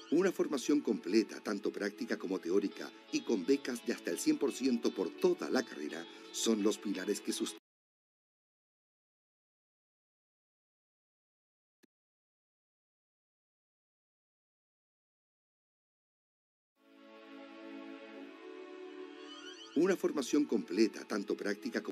Una formación completa, tanto práctica como teórica, y con becas de hasta el 100% por toda la carrera, son los pilares que sustentan una formación completa, tanto práctica como